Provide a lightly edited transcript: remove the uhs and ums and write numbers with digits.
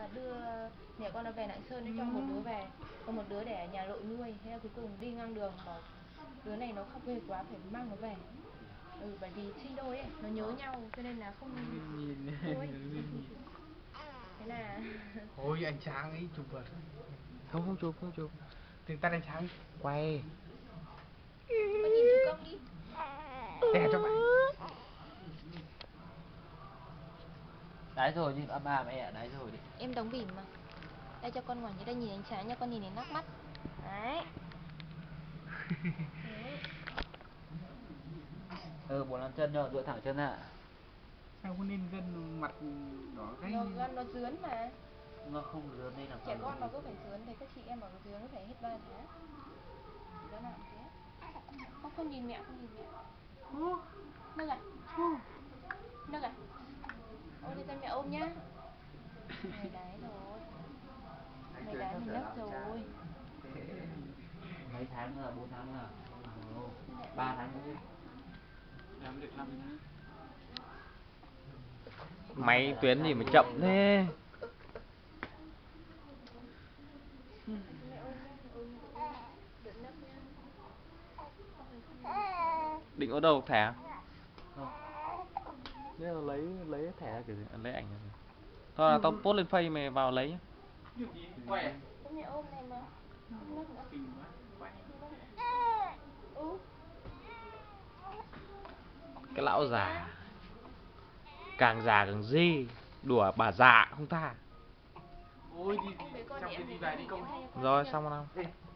đưa mẹ con nó về Lạng Sơn cho một đứa về, còn một đứa để ở nhà nội nuôi. Thế là cuối cùng đi ngang đường bảo đứa này nó khóc ghê quá phải mang nó về. Bởi vì sinh đôi ấy, nó nhớ nhau cho nên là không nhìn thôi. Thế là ôi anh Sáng ấy chụp vật. Không chụp. Thì tắt anh Sáng Quay. con nhìn chú Công đi. để cho bạn. Đấy rồi, nhưng ba mẹ ở đấy rồi đi. Em đóng bỉm mà. Đây cho con ngoảnh như đây nhìn ánh sáng nha, con nhìn đến nắc mắt. Đấy. Bốn năm chân rồi, duỗi thẳng chân ạ. Sao có nên gân mặt đỏ cái Nó dướn mà. Nó không dướn đây là Trẻ con nó cứ phải dướn, thế các chị em bảo dướn nó phải hết 3 tháng. Nó làm thế. Không nhìn mẹ, không nhìn mẹ. Nâng à? Nâng à? Ôi thế mẹ ôm nhá. Mày đái rồi. Mày đái mình nấc rồi. Mấy tháng nữa, 4 tháng nữa. 3 tháng nữa chứ. làm được 5 tháng. Máy tuyến gì mà chậm thế. Định ở đâu thẻ? Không. Nếu là lấy thẻ kiểu gì? Lấy ảnh rồi. Thôi là tao post lên Face mày vào lấy nhá. Quay. Mẹ ôm này mà. Không nấc nữa. Kinh quá. Quay. Cái lão già. Càng già càng di. Đùa bà già không tha. Ôi đi xong thì đi về đi công. Rồi xong rồi nào.